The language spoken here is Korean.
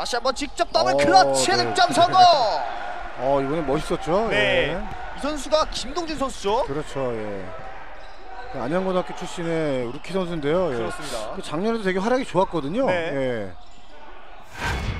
다시 한번 직접 더블 클러치 네. 득점 성공. 이번에 멋있었죠. 네. 예. 이 선수가 김동진 선수죠. 그렇죠. 예. 그 안양고등학교 출신의 루키 선수인데요. 예. 그렇습니다. 그 작년에도 되게 활약이 좋았거든요. 네. 예.